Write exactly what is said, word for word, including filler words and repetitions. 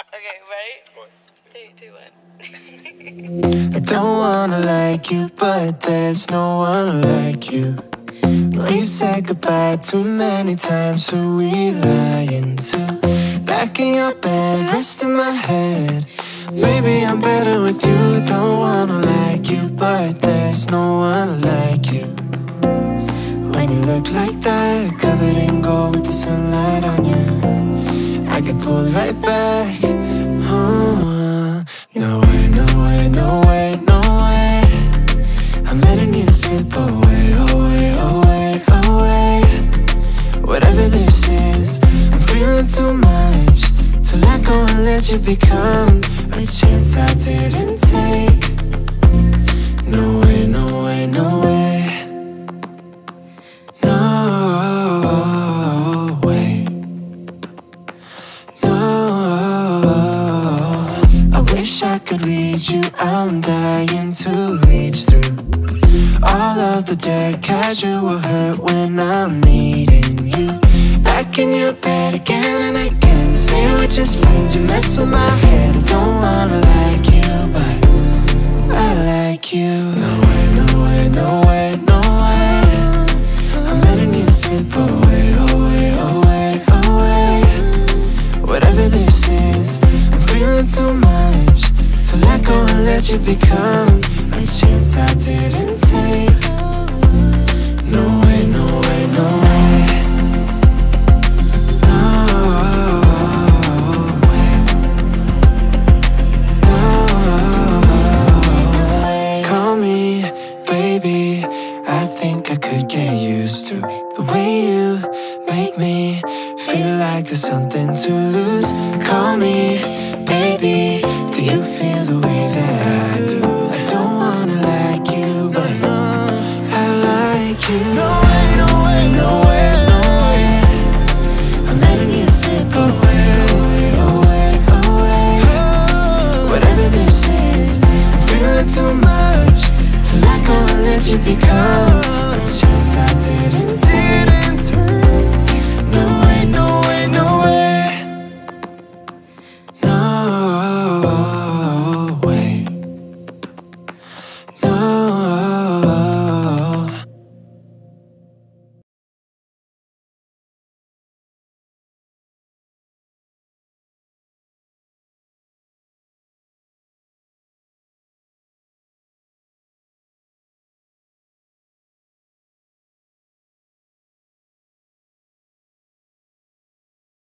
Okay, ready? One. Three, two, one. I don't wanna like you, but there's no one like you. We've said goodbye too many times, who we lying to? Back in your bed, resting my head. Maybe I'm better with you. Don't wanna like you, but there's no one like you. When you look like that, covered in gold with the sunlight on you, I get pulled right back. Oh, no way, no way, no way, no way. I'm letting you slip away, away, away, away. Whatever this is, I'm feeling too much to let go and let you become a chance I didn't take. No way, no way, no way. No way. No. I wish I could read you, I'm dying to reach through all of the dirt, casual hurt when I'm needing you. Back in your bed again and again, say we're just friends, you mess with my head. I don't wanna like you, but I like you. No way, no way, no way, no way. I'm letting you slip away, away, away, away. Whatever this is, I'm feeling too much to let go and let you become a chance I didn't take. No way, no way, no way. No way. No way. Call me, baby, I think I could get used to the way you make me feel like there's something to lose. Call me, baby, do you feel the way that I do? I don't wanna like you, but I like you.